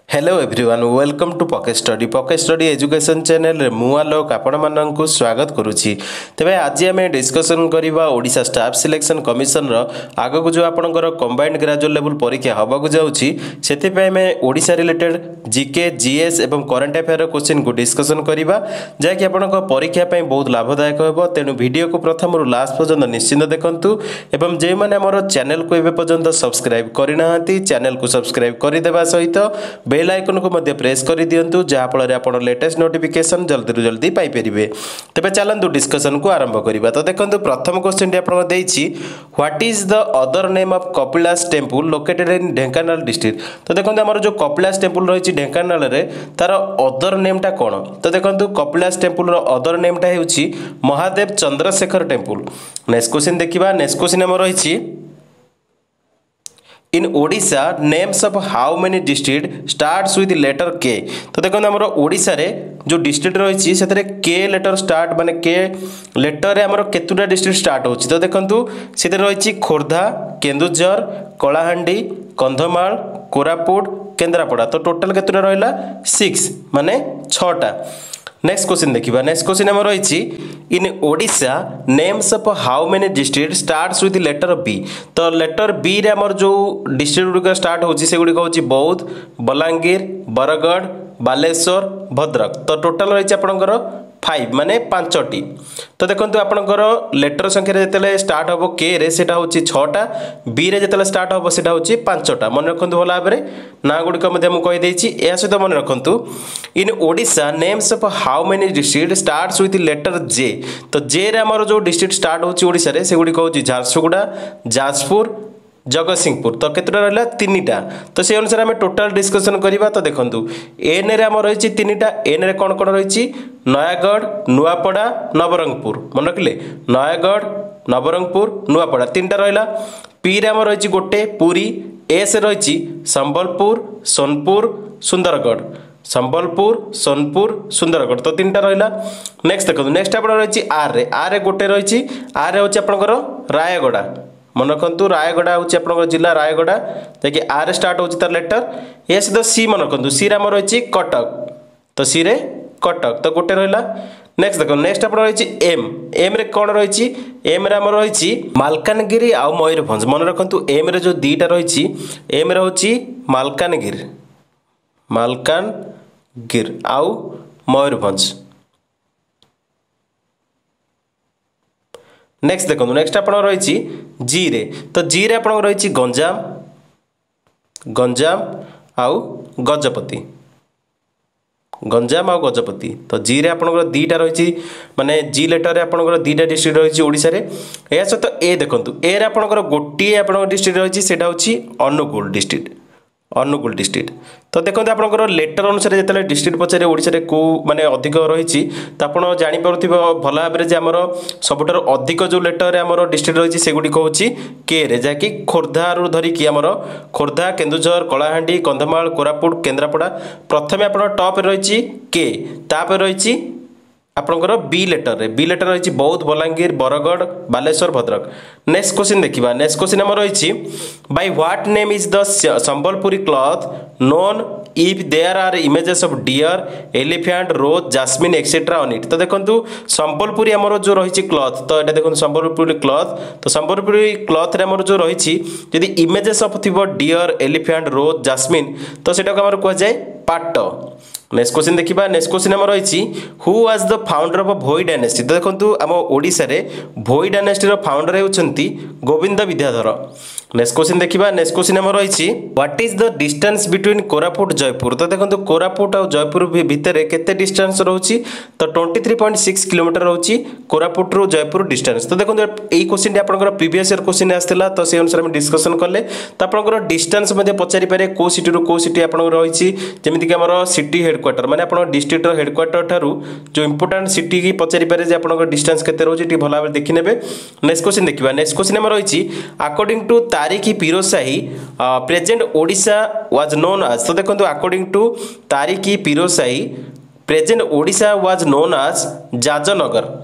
Hello everyone welcome to pocket study education channel रे मु आलोक आपण माननकु स्वागत करूची। तबे आज आम डिस्कशन करबा ओडिशा स्टाफ सिलेक्शन कमिशन रो आगो को जो आपनकर कंबाइंड ग्रेजुएट लेवल परीक्षा हबा को जाउची सेति पे में ओडिशा रिलेटेड जीके जीएस एवं करंट अफेयर क्वेश्चन को डिस्कशन करबा जे कि आपनकर परीक्षा पे बहुत लाभदायक होबो। तेनु वीडियो को प्रथम रु लास्ट पर्यंत निश्चित देखंतु एवं जे माने हमर चैनल को एबे पर्यंत सब्सक्राइब करिनाहंती चैनल को सब्सक्राइब करि देबा सहित बेल आइकन को मध्य प्रेस कर दियंतु जहा फल आपण लेटेस्ट नोटिफिकेशन जल्दी रु जल्दी पाई परिबे। तबे चलंतु डिस्कशन को आरंभ करिबा। तो देखंतु प्रथम क्वेश्चन आपण देइछि what is the other name of Kapilas temple located in Dhenkanal district. तो देखंतु हमर जो कपिलास टेम्पल रहिछि ढेंकानाल रे तार अदर नेम टा कोन। तो देखंतु कपिलास टेम्पल रो अदर नेम टा हेउछि Mahadev Chandrashekhar temple. Next question देखिबा। नेक्स्ट क्वेश्चन हमर रहिछि in Odisha names of how many district starts with letter K. तो देखो हमर ओडिशा रे जो डिस्ट्रिक्ट रही से के लेटर स्टार्ट माने के लेटर रे हमर केतुटा डिस्ट्रिक्ट स्टार्ट होछि। तो देखंतु से रही खोर्धा केन्दुझर कलाहांडी कंधमाल कोरापुट केन्द्रापड़ा। तो टोटल केतुटा रहिला 6 माने 6टा। नेक्स्ट क्वेश्चन देखिबा। नेक्स्ट क्वेश्चन हमर रही in Odisha names of how many district starts with letter B. तो लेटर बी रे हमर जो डिस्ट्रिक्ट गुडी स्टार्ट होछि से गुडी होछि बौद्ध बलांगीर बरगढ़ बालेश्वर भद्रक। तो टोटल रही आपनकर 5 माने 5टी। तो देखंतु आपनकर लेटर संख्या रे जेतेले स्टार्ट होबो के रे सेटा होछि 6टा बी रे जेतेले स्टार्ट होबो सेटा होछि 5टा। मन रखंतु भला भाबरे ना गुडी को मध्ये मु कहि देछि। ए सहित मन रखंतु in Odisha names of how many district starts with letter J. तो जे रे हमर जो डिस्ट्रिक्ट स्टार्ट होछि ओडिसा रे से गुडी होछि झारसुगुडा जाजपुर जगतसिंहपुर। तो केतटा रहला 3टा। तो से अनुसार हमें टोटल डिस्कशन करिबा। तो देखंतु एन रे हमर रहिछि 3टा। एन रे कोन कोन रहिछि नयागढ़ नुआपड़ा नवरंगपुर। मन रखले नयागढ़ नवरंगपुर नुआपड़ा 3टा रहला। पी रे हमर रहिछि गोटे पुरी। एस रहिछि संबलपुर सोनपुर सुंदरगढ़ संबलपुर सोनपुर सुंदरगढ़। तो 3टा रहला। नेक्स्ट देखंतु नेक्स्ट आपण रहिछि आर रे गोटे रहिछि आर रे होछि आपनकर रायगढ़। मन रखु रायगढ़ हूँ आप जिला रायगढ़ देखिए आर स्टार्ट होची तार लेटर। ए सहित सी मन रखु सी आम रही कटक। तो सी रे कटक तो गोटे रहा। नेक्स्ट देखो नेक्स्ट आप रही एम। एम रे कौन रही एम रे आम रही मालकानगिरी आउ मयूरभंज। मन रखु एम रे जो 2टा रही एम रे हूँ मालकानगिर आउ मयूरभंज। नेक्स्ट देखो नेक्स्ट आप रही जी रे। तो जी रे आप रही गंजाम आउ गजपति तो जी रे आपनकर 2टा रही माने जी लेटर रे आपनकर 2टा डिस्ट्रिक्ट रही ओडिसा रे। या सहित ए देखंतु ए रे आपनकर गोटिए आपनकर डिस्ट्रिक्ट रही सेटा होची अनुगुल डिस्ट्रिक्ट। तो देखते आपंकर लेटर अनुसार जो डिस्ट्रिक्ट पचारे ओडिशा रे को माने अधिक रही तो आप जापर भल भाव में आमर सबुठ अधिक जो लेटर आमर डिस्ट्रिक्ट रही से गुड़िक हूँ के रे जहाँकि खोर्धा रू धरिकी आमर खोर्धा केन्दुझर कलाहांडी कंधमाल कोरापुट केन्द्रापड़ा प्रथम आप टॉप रही के तापर रही आपंकर बी लेटर रही बौद्ध बलांगीर बरगढ़ बालेश्वर भद्रक। नेक्स्ट क्वेश्चन देखिबा। नेक्स्ट क्वेश्चन हमर रही by what name is the Sambalpuri cloth known if there are images of deer elephant rose jasmine etcetera on it. तो देखंतु संबलपुरी हमर जो रही क्लॉथ। तो एटा देखंतु संबलपुरी क्लॉथ। तो संबलपुरी क्लॉथ रे हमर जो रही यदि इमेजेस ऑफ थिबो डियर एलिफेंट रोज जास्मिन तो सेटा को हमर कह जाय पाट। नेक्स्ट क्वेश्चन देखिबा। नेक्स्ट क्वेश्चन हमर रही who was the founder of Bhoi dynasty. तो देखंतु आम ओडिसा रे भोई डायनेस्टी रो फाउंडर हेउचंती गोविंद विद्याधर। नेक्स्ट क्वेश्चन देखिबा। नेक्स्ट क्वेश्चन हमर रही what is the distance between Koraput Jeypore. तो देखंतु कोरापुट और जयपुर भितर केते डिस्टेंस रहउची तो 23.6 किलोमीटर रहउची कोरापुट रो जयपुर डिस्टेंस। तो देखंतु एई क्वेश्चन आपनकर प्रीवियस ईयर क्वेश्चन आस्थिला तो से अनुसार हम डिस्कशन करले। तो आपनकर डिस्टेंस मध्ये पचारि पारे को सिटी रो को सिटी आपनकर रही जेमिति कि हमर सिटी हेडक्वार्टर माने आपन डिस्ट्रिक्ट रो हेडक्वार्टर ठारू जो इंपोर्टेंट सिटी की पचारि पारे जे आपनकर डिस्टेंस केते रहउची टी भला भाबे देखि नेबे। नेक्स्ट क्वेश्चन देखिबा। नेक्स्ट क्वेश्चन हमर रही अकॉर्डिंग टू तारिकी पिरोसाही present Odisha was known as. तो देखो अकॉर्डिंग टू तारिकी पिरोसाही present Odisha was known as Jajnagar.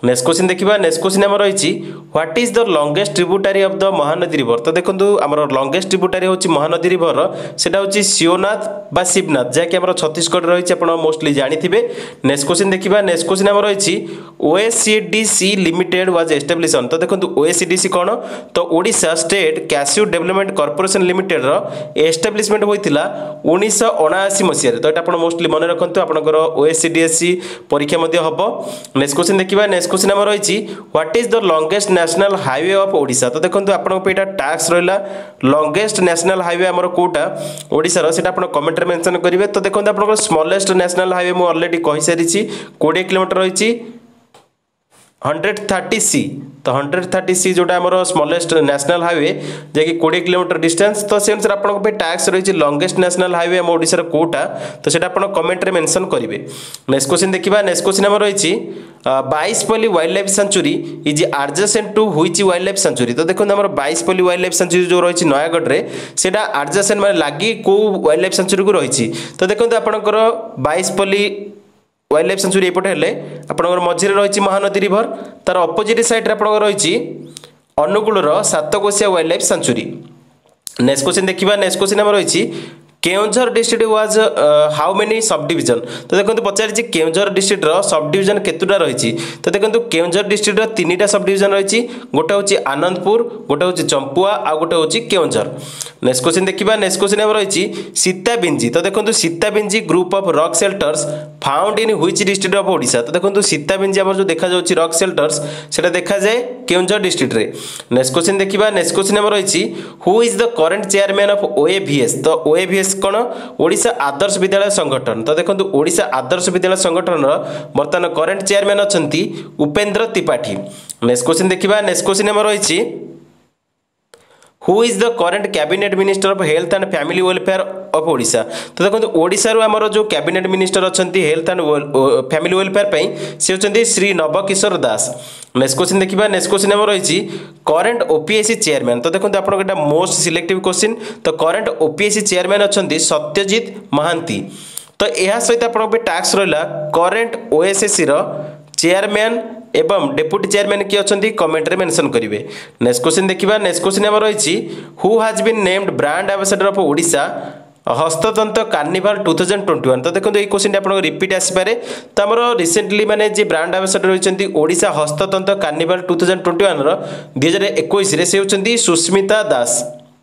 Next question देखिबा नेक्स्ट क्वेश्चन हमर रहिछि what is the longest tributary of the Mahanadi river. तो देखंतु हमर लॉन्गेस्ट ट्रिब्यूटरी होछि महानदी रिवर सेटा होछि शिवनाथ बा शिवनाथ जे कि हमर छत्तीसगढ़ रहिछि आपण मोस्टली जानिथिबे। नेक्स्ट क्वेश्चन देखिबा नेक्स्ट क्वेश्चन हमर रहिछि ओएससीडीसी लिमिटेड वाज एस्टैब्लिश्ड। तो देखंतु ओएससीडीसी कोन तो Odisha state cashew development corporation limited रो एस्टैब्लिशमेंट होइतिला 1979 मसिया रे। तो एटा आपण मोस्टली मन रखंतु आपनकर ओएससीडीसी परीक्षा मध्ये हबो। नेक्स्ट क्वेश्चन देखिबा नेक्स्ट क्वेश्चन हमर रहिछि what is the longest national highway of Odisha. तो देखंतु आपन पे एटा टास्क रहला लॉन्गेस्ट नेशनल हाईवे हमर कोटा ओडिशा रो सेटा आपन कमेंट रे मेंशन करिवे। तो देखंतु आपन स्मॉलेस्ट नेशनल हाईवे मु ऑलरेडी कहि सारिछि 20 किलोमीटर रहिछि 130C। तो 130C जोटा हमर स्मॉलेस्ट नेशनल हाईवे जे कि 20 किलोमीटर डिस्टेंस। तो से अनुसार आपन पे टास्क रहिछि लॉन्गेस्ट नेशनल हाईवे हम ओडिसा रो कोटा। तो सेटा आपन कमेंट रे मेंशन करिवे। नेक्स्ट क्वेश्चन देखिबा नेक्स्ट क्वेश्चन हमर रहिछि 22पल्ली wildlife sanctuary is adjacent to which wildlife sanctuary. तो देखो हमर 22पल्ली वाइल्ड लाइफ सेंचुरी जो रहिछि नयागढ़ रे सेटा एडजेसेंट माने लागी को वाइल्ड लाइफ सेंचुरी को रहिछि। तो देखंतु आपनकर 22पल्ली वाइल्ड लाइफ सेंचुरी एपटे हेले आपनकर मझिरे रहिछि महानदी रिवर तार अपोजिट साइड रे आपनकर रहिछि अनुगुल रो Satkosia wildlife sanctuary. Next question देखिबा नेक्स्ट क्वेश्चन हमर रहिछि Keonjhar district was how many subdivision. तो देखंतु पचारिछि केउंझर डिस्ट्रिक्ट रो सब डिवीजन केतुटा रहिछि। तो देखंतु केउंझर डिस्ट्रिक्ट रो तीनटा सब डिवीजन रहिछि गोटे होछि आनंदपुर गोटे होछि चंपुआ आ गोटे होछि केउंझर। नेक्स्ट क्वेश्चन देखिबा नेक्स्ट क्वेश्चन हमर रहिछि सीताबिंजी। तो देखंतु Sitabinji group of rock shelters found in which district of Odisha. तो देखंतु सीताबिंजी हमर जो देखा जाउछि रॉक शेल्टर्स सेटा देखा जाय केउंझर डिस्ट्रिक्ट रे। नेक्स्ट क्वेश्चन देखिबा नेक्स्ट क्वेश्चन हमर रहिछि who is the current chairman of OAVS. तो ओएवीएस कोन ओडिशा आदर्श विद्यालय संगठन। तो देखंतु ओडिशा आदर्श विद्यालय संगठन रो वर्तमान करंट चेयरमैन अछंती उपेंद्र त्रिपाठी। नेक्स्ट क्वेश्चन देखिबा नेक्स्ट क्वेश्चन हमर रहिछि who is the current cabinet minister of health and family welfare of Odisha. तो देखो ओडिशा रो हमर जो कैबिनेट मिनिस्टर अछंती हेल्थ एंड फैमिली वेलफेयर पई से अछंती श्री नवकिशोर दास। नेक्स्ट क्वेश्चन देखिबा नेक्स्ट क्वेश्चन हमर रहिछि करंट ओपीएससी चेयरमैन। तो देखो आपन एटा मोस्ट सिलेक्टिव क्वेश्चन। तो current OPSC chairman अछंती Satyajit Mohanty. तो एहा सहित आपन पे टास्क रहला करंट ओएसएससी रो चेयरमैन एवं डेप्यूटी चेयरमैन की अछंती कमेंट रे मेंशन करिवे। नेक्स्ट क्वेश्चन देखिबा नेक्स्ट क्वेश्चन हमर रहिछि who has been named brand ambassador of Odisha Hastatantra carnival 2021। तो देखो ये क्वेश्चन आपन रिपीट आसी पारे। तो हमर रिसेंटली माने जे ब्रांड एम्बेसडर होइछंती ओडिशा हस्ततंत्र कार्निवाल 2021 रो 2021 रे से होइछंती सुस्मिता दास।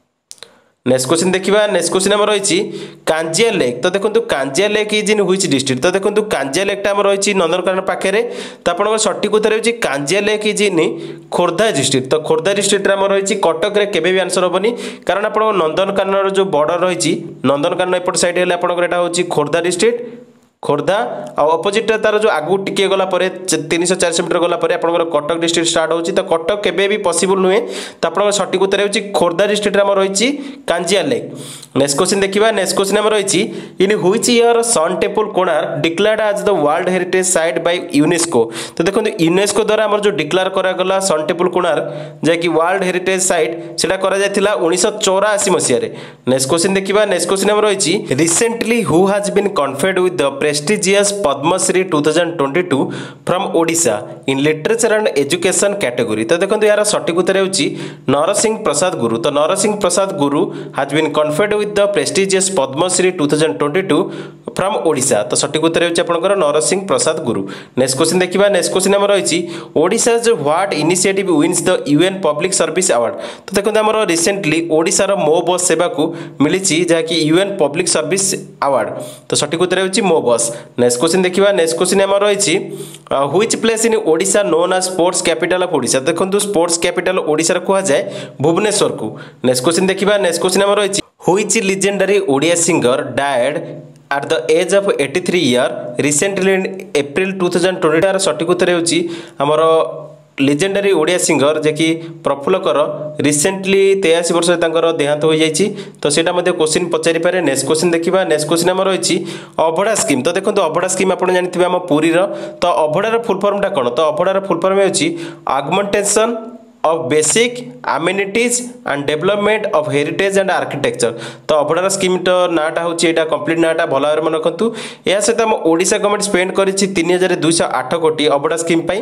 नेक्स्ट क्वेश्चन देखिबा नेक्स्ट क्वेश्चन हमर रहिछि कांजिया लेक। तो देखंतु Kanjia lake is in which district. तो देखंतु कांजिया लेक टा हमर रहिछि नंदनकानन पाखे रे। तो आपन सटीक उत्तर होछि Kanjia lake is in Khordha district. तो खोर्धा डिस्ट्रिक्ट रे हमर रहिछि कटक रे केबे भी आंसर होबनी कारण आपन नंदनकानन रो जो बॉर्डर रहिछि नंदनकानन एपट साइड हेले आपन एटा होछि खोर्धा डिस्ट्रिक्ट खोर्धा आ अपोजिट तार जो आगु टिके गला परे 300-400 मीटर गला परे आपन कटक डिस्ट्रिक्ट स्टार्ट होछि। तो कटक केबे भी पॉसिबल नुहे। तो आपन सटीक उत्तर होछि खोर्धा डिस्ट्रिक्ट रे हमर रहिछि कांजिया लेक। नेक्स्ट क्वेश्चन देखिबा नेक्स्ट क्वेश्चन हमर रहिछि in which year sun temple Konark declared as the world heritage site by UNESCO. तो देखो यूनेस्को द्वारा हमर जो डिक्लेयर करा गला सन टेम्पल कोणार्क जे कि वर्ल्ड हेरिटेज साइट सेटा करा जायतिला 1984 मसिया रे। नेक्स्ट क्वेश्चन देखिबा नेक्स्ट क्वेश्चन हमर रहिछि recently who has been conferred with the prestigious Padma Shri 2022 from Odisha in literature and education category। तो देखो यार सटीक उत्तर होछि नरसिंह प्रसाद गुरु। तो नरसिंह प्रसाद गुरु has been conferred with the prestigious Padma Shri 2022 from Odisha। तो सटीक उत्तर होछि आपनकर नरसिंह प्रसाद गुरु। नेक्स्ट क्वेश्चन देखिबा नेक्स्ट क्वेश्चन हमर रहिछि ओडिसा जो what initiative wins the UN public service award. तो देखो हमर रिसेंटली ओडिसा रो मो बस सेवा को मिलिछि जा कि यूएन पब्लिक सर्विस अवार्ड। तो सटीक उत्तर होछि मो बस। नेक्स्ट क्वेश्चन देखिबा नेक्स्ट क्वेश्चन हमर रहिछि which place in Odisha known as sports capital of Odisha. देखंतु स्पोर्ट्स कैपिटल ओडिशा रे कोहा जाय भुवनेश्वर को। नेक्स्ट क्वेश्चन देखिबा नेक्स्ट क्वेश्चन हमर रहिछि which legendary Odia singer died at the age of 83 year recently in April 2020। सटीक उत्तर होछि हमर लेजेंडरी ओडिया सिंगर जे कि प्रफुल्लकर रिसेंटली 83 वर्ष तांकर देहांत हो जाइछि। तो सेटा मध्ये क्वेश्चन पचारि पारे। नेक्स्ट क्वेश्चन देखिबा नेक्स्ट क्वेश्चन हमर रहिछि अभडा स्कीम। तो देखंतु अभडा स्कीम आपण जानिथिबे हम पुरी रो। तो अभडार फुल फॉर्म टा कोन। तो अभडार फुल फॉर्म होछि augmentation of basic amenities and development of heritage and architecture। तो अभडार स्कीम तो नाटा होछि एटा कंप्लीट नाटा भला भाबरे मन रखंतु। या सहित हम ओडिशा गवर्नमेंट स्पेंड करिछि 3208 कोटी अभडा स्कीम पई।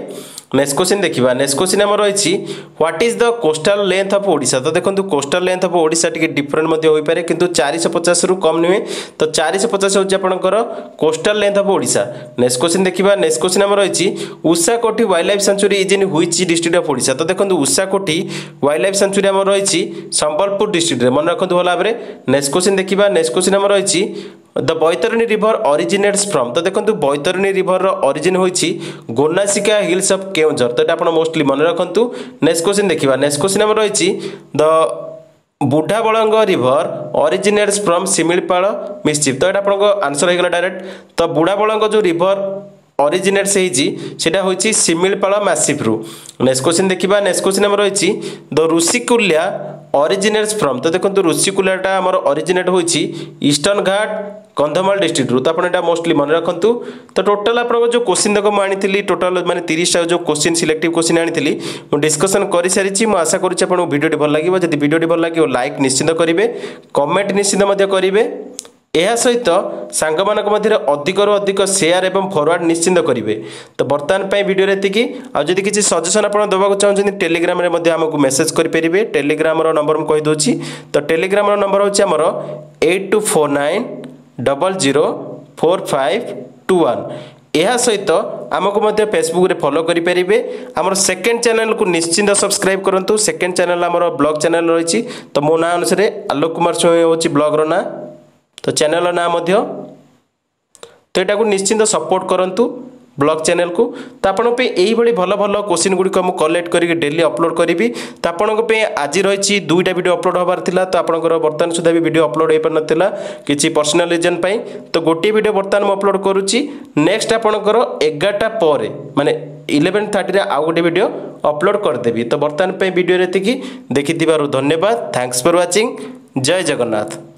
नेक्स्ट क्वेश्चन देखिए नेक्स्ट क्वेश्चन आम रही what is the coastal length of Odisha तो देखो कोस्टाल लेंथ ऑफ ओडिशा टी डिफरेंट हो पारे किंतु 450 रु कम नुहे तो 450 हूँ आपंकर coastal length of Odisha. Next question देखिए नेक्स्ट क्वेश्चन आम रही Ushakothi wildlife sanctuary is in which district of Odisha तो देखो उषाकोठी वाइल्ड लाइफ सेंचुरी आम रही संबलपुर डिस्ट्रिक्ट मन रखु भल भाव में। नेक्स्ट क्वेश्चन देखिए नेक्स्ट क्वेश्चन आम रही the Baitarani river originates from तो देखो बैतरणी रिवर ऑरिजिन होइछि गोनासिका हिल्स ऑफ केउंझर तो आप मोस्टली मन रखु। नेक्स्ट क्वेश्चन देखिए नेक्स्ट क्वेश्चन आम रही the Budhabalanga river originates from Similipal massif तो यहाँ आपको आंसर होगा डायरेक्ट तो बुढ़ाबलंग जो रिवर ऑरिजिनेट्स होता हूँ शिमिलपाल मैसिफ रु। नेक्स्ट क्वेश्चन देखिए नेक्स्ट क्वेश्चन आम रही द ऋषिकुल्या ऑरिजिनेट्स फ्रॉम तो देखो ऋषिकुल्याटा आमर ऑरिजिनेट होइछि ईस्टर्न घाट कंधमाल डिस्ट्रिक्ट तो आपड़ा मोस्टली मन रखु। तो टोटाल आप जो क्वेश्चन तक मुझे टोटाल माने 30टा जो क्वेश्चन सिलेक्टिव क्वेश्चन आनी डिस्कसन कर सारी आशा करुँच आपको वीडियो भल लगे जब वीडियो भल लगे लाइक निश्चित करेंगे कमेंट निश्चित करेंगे यह सहित सांगमानक मध्य अधिकरू अधिक शेयर एवं फॉरवर्ड निश्चिंत करेंगे। तो बर्तमान वीडियो एति आदि किसी सजेसन आप देवाक चाहते टेलीग्राम आमको मेसेज करेंगे टेलीग्राम नंबर मुझे कहीदे तो टेलीग्राम नंबर हूँ आमर 8249004521 यह सहित आमको मध्य फेसबुक रे फॉलो करेंगे आमर सेकेंड चैनल को निश्चिंत सब्सक्राइब करूँ सेकेंड चैनल आमर ब्लॉग चैनल रही तो मो ना अनुसार आलोक कुमार स्वाई हूँ ब्लॉगर ना तो चैनल ना मध्य तो यहाँ निश्चिंत सपोर्ट करूँ ब्लॉग चैनल को तो आपंप यही भल भल क्वेश्चन गुड़िक मुझे कलेक्ट करके डेली अपलोड करी तो आपंप आज रही 2टा वीडियो अपलोड होबार थिला तो आपंकर बर्तमान सुधा भी वीडियो अपलोड हो पार नाला किसी पर्सनल रीजन पाई तो गोटे वीडियो बर्तमान मुझे अपलोड करुच्ची नेक्स्ट आपंकर 11टा पर माने 11:30 आउ गोटे वीडियो अपलोड करदेवी। तो बर्तमान वीडियो एति देखि धन्यवाद थैंक्स फॉर वाचिंग जय जगन्नाथ।